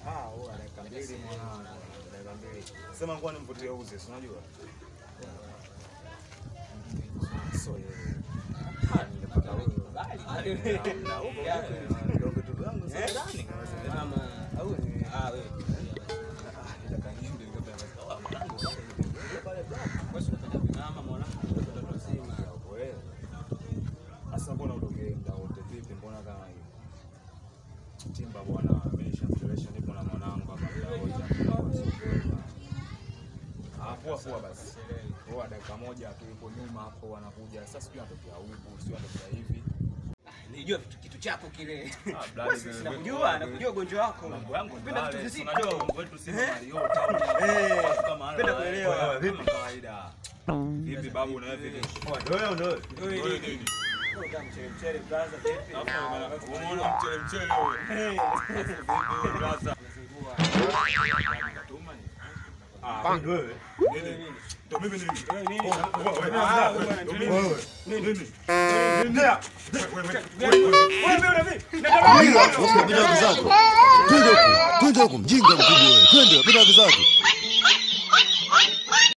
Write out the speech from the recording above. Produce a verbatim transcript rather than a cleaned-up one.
Ah, wewe dakika mbili mwana. Dakika mbili. Sema ngoja nimvutie uze, si unajua? So yeye. Ah, nilipata wewe. Bali. Na huko ndio vitu vyangu sasa ndani. Mama, au ah wewe. Ah, ndio kanindi ndio kama mwanangu. Pale black. Wewe unapenda mama mwanangu ndio tunasema wewe. Asa mbona utokee muda wote vipi mbona kama hivi? Timba bwana, mimi nishamchelewesha nipo na mwanangu hapa muda wote. Ah, poa poa basi. Poa dakika moja tu yuko nyuma hapo wanakuja. Sasa sio atokea huko, sio atokea hivi. Nilijua kitu chako kile. Ah, bladi nakujua, nakujua ugonjwa wako. Mambo yangu napenda vitu vizito. Unajua mambo yetu si Mario town. Eh, kama napenda kuelewa. Vipi kawaida? Vipi babu na wewe vipi? Wewe ndio. Wewe nini? Ndio mchele mchele brother vipi? Hapo unaona mchele mchele wewe. Vipi brother? Ah, wewe. Nini? Ndio mimi nini? Wewe nini? Wewe. Nini? Nini? Nenda. Twende huko, twende huko mjinga mkubwa wewe. Twende, pita zako.